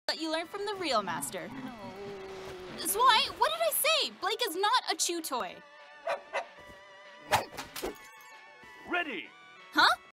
that you learned from the real master. Zwei, what did I say? Blake is not a chew toy. Ready! Huh?